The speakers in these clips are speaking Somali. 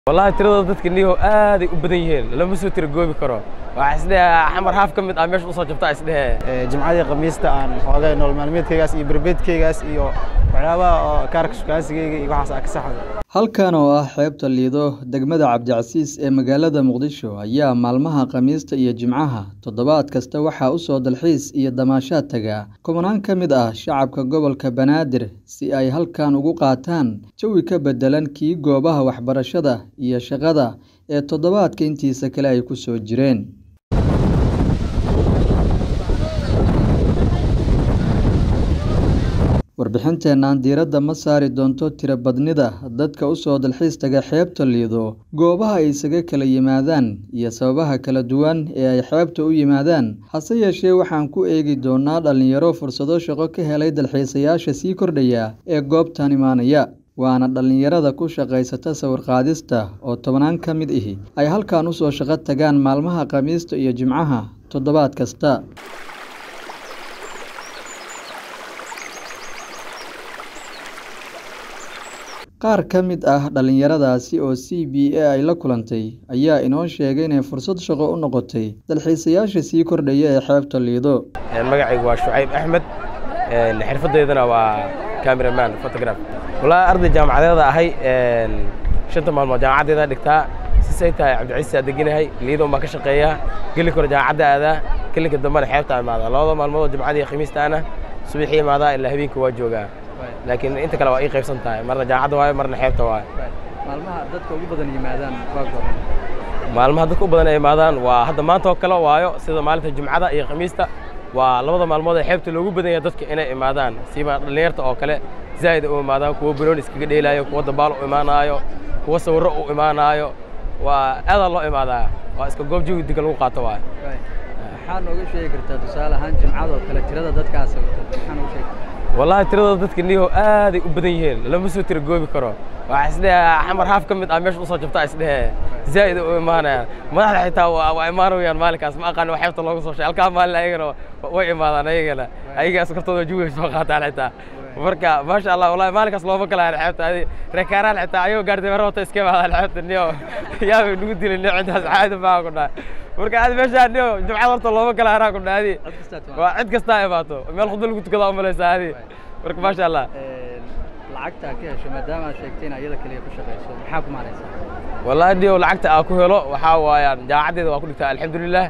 والله ترى ضدك إنه آدي وبديهين لما سويت رجوبي كرو وحسنا حمر هاف كم مش وصل جبتها حسنا جمعة قميص تان حاجة إنه المعلومات كياس يبربيت كياس إيو وعلى كاركس كاس يقعص أكسح halkan oo ah xeebta Lido degmada Cabdicasiis ee magaalada Muqdisho ayaa maalmaha Khamiista iyo Jimcaha toddobaad kasta waxa u soo dalxiis iyo damaashaad taga kumanaan ka mid ah shacabka gobolka Banaadir si ay halkan ugu qaataan jawi ka bedelan kii goobaha waxbarashada iyo shaqada ee toddobaadka intiisa kale ay ku soo jireen. warbixinteenan diiradda ma saari doonto tiro badnida dadka u soo dalxiis taga xeebta Lido goobaha ay isaga kala yimaadaan iyo sababaha kala duwan ee ay xeebta u yimaadaan hase yeeshee waxaan ku eegi doonaa dhalinyaro fursado shaqo ka helay dalxiisayaasha sii kordhaya ee goobtan imaanaya waana dhalinyarada ku shaqaysata sawir qaadista oo tobanaan ka mid ah ay halkan u soo shaqo tagaan maalmaha Khamiista iyo Jimcaha toddobaad kasta. qaar ka mid ah dhalinyaradaasi oo CBA ay la kulantay ayaa inoo sheegay inay fursad shaqo u noqotay dalxiisayaasha sii kordhaya ee xeebta Lido. magacaygu waa Shucayb Axmed xirfadeedana waa cameraman photograph walaa arday jaamacadeeda ahay shanta maalmood jaamacadeeda dhigtaa si say tahay Cabdicasiis deganahay Lido ma ka shaqeeya gali kor jaamacada aada kilinka dambana xeebta imaada labada maalmood Jimcada Khamiista ana subaxii imaada ilaa habeenkii waa joogaa لكن أنت كلا وأي قيف سنتاي مرة جاعد واي مرة حيبته واي. مالمها دتك وجبنا يمادان واقع. مالمها دتك وجبنا يمادان وهذا ما توكله وايو سيدا مالته الجمعة أي خميسة ولوضع مالموضة حيبته لو جبنا يدتك إنا يمادان سيما ليرت أو كله زايد أو يمادان كوا برون إسكيد إلايو كوا دبال إيمان آيو كوا سور إيمان آيو وهذا الله إيمادا وإسكو جوب جو يدقلوا قاتوا واي. حان وجه شيء قرطة تسأل عن جمعة وكله ترى دتك عسل حان وجه شيء. والله ترى ضدك إنه آدي وبديهين لما سويت رجوبي كرو وحسنا حمر هاف كم مش وصل جبتها حسنا زايد وإيمانه ما راح يتا وإيمانه ويا مالك أسمع قان وحيفت الله وصل شيء الكلام مال لا يجرو وإيمانه لا يجلا أيجا سكرت له جوي سوقات على حتى بركة ما شاء الله والله مالك أصلا بكلا على حتى هذه ركاران حتى أيوة قاعد مرات إسكيب على حتى اليوم يا نودي اللي عندها سعادة ما كنا بركة هذه مش اليوم جمعة ورط الله بكلا هنا كنا هذه وعد كستايباتو ما الخضر اللي كنت كذا أمليس هذه بركة ما شاء الله lacagta ka hesho maadaama sheegteen ayada kaliya ku shaqeyso maxaa ku maareysaa والله دي lacagta aan ku helo waxa waayaan jaamacadeeda waa ku dhigtaa alxamdulillah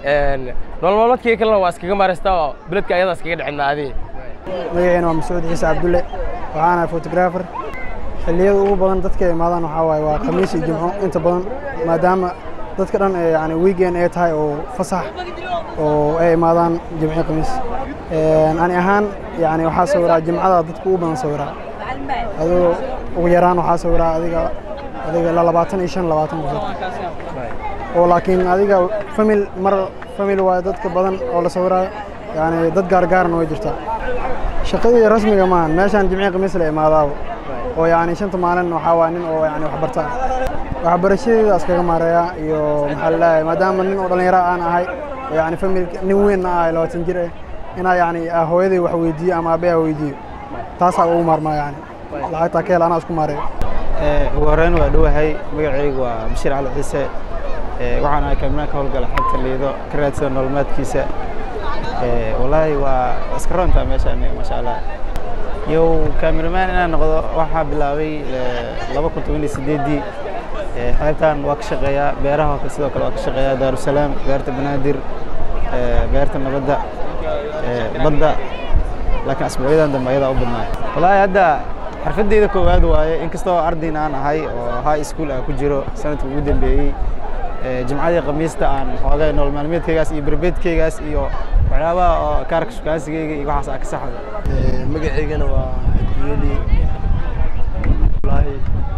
nolol maalmeedkii kale waa iskaga maareystaa biladka ayada iskaga dhicinaadii magacayna waa Mas'uud Ciise Cabdulle waxaana photographer xilliyada ugu badan dadka imaadaan waxa waaye waa Khamiis iyo Jimco inta badan maadaama dadka dhan yani weekend ay tahay oo fasax oo ay imaadaan Jimco Khamiis ani ahaan yani waxa sawiraa Jimcada dadku u badan sawiraa adoo ugu yaraan waxa sawiraa adiga la 25 oo laakiin adiga family waa dadka badan oo la sawiraa yani dad gaar way jirtaa shaqadii rasmiga ma ahan meeshan Jimco Khamiis la imaado oo yani shanta maalin waxa waa nin oo yani wax barta waxbarashada askaga maareeya iyo maxaa la maadaama nin oo dhalinyaro aan ahay yani family nin weyn ah 20 jir ina yani hooyaday wax weydiiyo ama aabay weydiiyo taas aa ugu marmaa yani lacagta kale ana isku maareeyo wareen waa dhawahay magacaygu waa Bashir Cali Ciise waxaan ahay kamina ka howlgala xabta Lido ka raadsan nololmaadkiisa wallahi waa iska runta meeshan ma sha Allah yow cameraman inaan noqdo waxa bilaabay 2018 xeebtan waa ka shaqeeyaa beeraha sidoo kale waa ka shaqeeyaa Daarusalaam beerta Banaadir beerta nabadda badda laakiin asbuucyadan dambe ayada u badnaa wallahi hadda xirfadeyda koowaad waaye inkastoo ardayn aan ahay oo high school ah ku jiro sanadkii ugu dambeeyay Jimcada Khamiista aan xoogay nolol maalmeedkaygaas iyo barbeedkaygaas iyo waxyaabaha kaarka shukaansigayga iyo waxaas ka saxda magaceygana waa Abdiyeli wallahi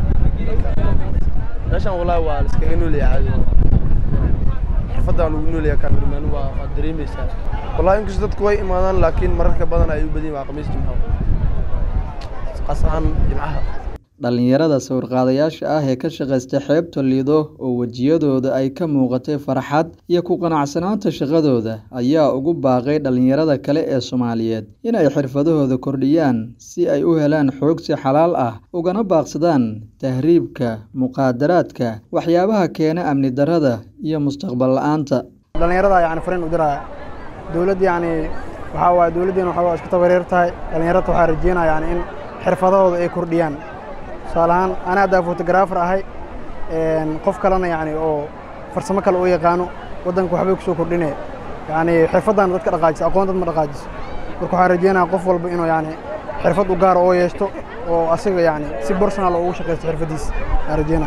meeshan wallahi waa iskaga noolyahay xirfadaan ugu noolyahay cameraman waa dareemaysaa wallahi inkastoo dadku way imaadaan laakiin mararka badan ay u badiyeen waa Khamiis Jimco qasan Jimcaha dhalinyarada sawir-qaadayaasha ah ee ka shaqaysta xeebta Lido oo wajiyadooda ay ka muuqatay farxad iyo ku qanacsanaanta shaqadooda ayaa ugu baaqay dhalinyarada kale ee Soomaaliyeed in ay xirfadahooda kordhiyaan si ay u helaan xoog si xalaal ah ugana baaqsadaan tahriibka, muqaadaraadka, waxyaabaha keena amni darrada iyo mustaqbal la'aanta. dhalinyarada yani fariin u diraya dawladda yani waxa waa dawladdeena waxa isku tabareertahay dhalinyarada waxa rajeynaya yani in xirfadahooda ay kordhiyaan salahan ana hadda photographer ahay qof kalena yani oo farsamo kale oo yaqaano wadanka waxba ku soo kordhinay yani xirfadan dadka dhaqaajis aqoon dad ma dhaqaajis marka waxa rajeynaa qof walba inuu yani xirfad u gaar oo yeeshto oo asiga yani si personal ugu shaqeysto xirfadiisa rajeynaa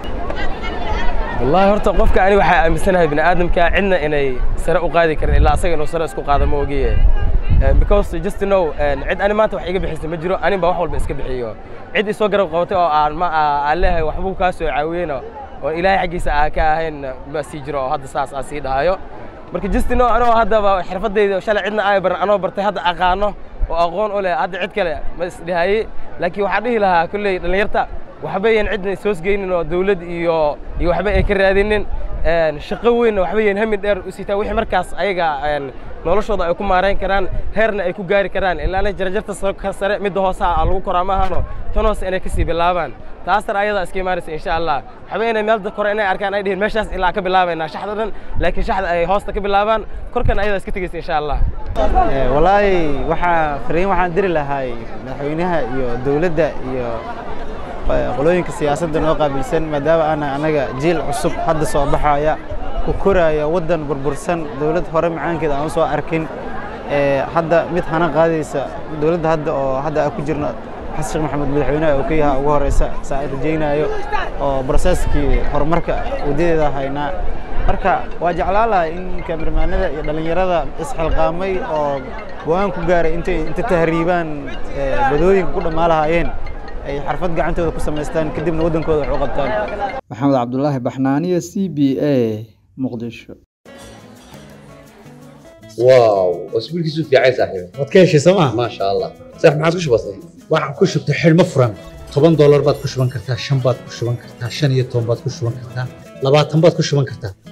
والله horta qofka ani waxa aaminsanahay bini aadamka cidna inay sare u qaadi karin ilaa asaga inuu sare isku qaado ma ogiye because just to know cid ani maanta wax iga bixisay ma jiro ani ba wax walba iska bixiyo cid isoo garab qabatay oo aan leeyahay waxbuu ka soo caawiyeen oo ilaahay xaqiisa ka ahayn ma sii jiro hadda saas aan sii dhahayo marka just to know anoo hadda xirfadeyda shalay cidna ay baran anoo bartay hadda aqaano oo aqoon u leh hadda cid kale ma isdhahay laakiin waxa dhihi lahaa kulley dhalinyarta waxbayeen cidna soo sgeynin oo dawlad iyo waxba ay ka raadinin shaqo weyn waxbayeen hamin dheer u sitaa wixii markaas ayaga noloshooda ay ku maareyn karaan heerna ay ku gaari karaan ilaa jarjarta sare mid hoosa lagu koraa ma ahano tan hoos inay ka sii bilaabaan taasar ayada iska imaanaysa insha Allah waxbayeen meel kore inay arkaan ay dhihin meeshaas ilaa ka bilaabayna shaxdadan laakiin shaxda ay hoosta ka bilaabaan korkan ayada iska tagaysa insha Allah wallahi waxaan diri lahay madaxweynaha iyo dawladda iyo qolooyinka siyaasadda noo qaabilsan maadaama anaga jiil cusub hadda soo baxaya ku koraya wadan burbursan dawlad hore macaankeeda aan soo arkin hadda mid hana qaadaysa dawladda hadda oo hadda ku jirno xasan sheekh maxamed madaxweynaha oo ka yahay ugu horeysa saaid rajeynayo oo processkii horumarka wadadeeda hayna marka waa jeclaalahay in kameramaanada iyo dhalinyarada isxilqaamay oo go'aan ku gaaray inta tahriibaan badooyinka ku dhamaalahaayeen ay xirfad gacantooda ku sameystaan kadibna wadankooda wax u qabtaan. Maxamed Cabdullaahi Baxnaaniye CBA Muqdisho. واو اسبوعك يسوي في عيسى صاحبي waad ka heshay soo ما شاء الله صح ما عاد وش بصير waxaan ku shubtay xidhmo furan $10 baad ku shuban kartaa 5 baad ku shuban kartaa 15 baad ku shuban kartaa 20 baad ku shuban kartaa